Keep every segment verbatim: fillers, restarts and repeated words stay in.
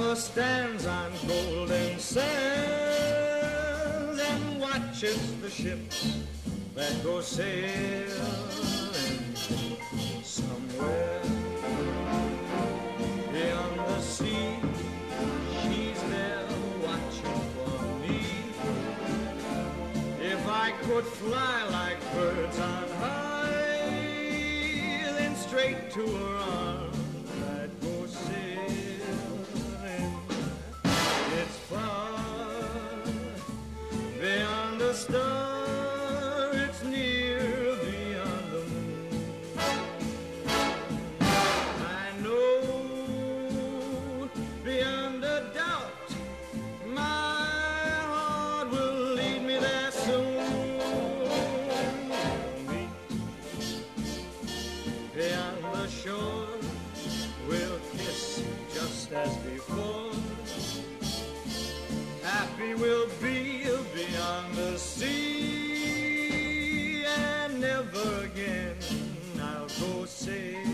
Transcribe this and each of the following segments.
lover stands on golden sands and watches the ships that go sailing somewhere beyond the sea. She's there watching for me. If I could fly like birds on high, then straight to her arms I'd go sailing. It's far beyond the star, it's near beyond the moon. I know beyond a doubt my heart will lead me there soon. We'll meet beyond the shore, we'll kiss just as before. Happy we'll be beyond the sea, and never again I'll go sailing.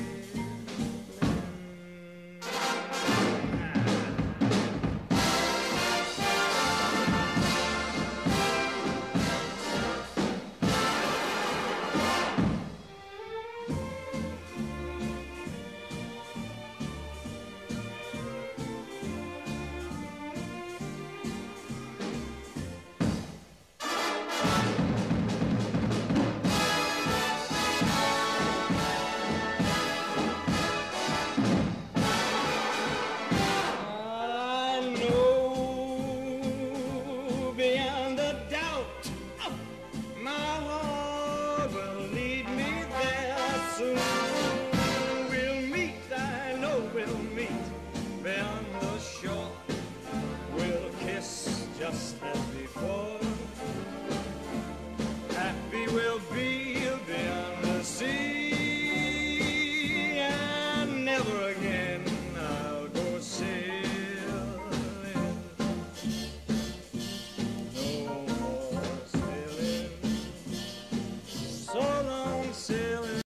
Beyond a doubt, my heart will lead me there soon. We'll meet, I know we'll meet beyond the shore. We'll kiss just as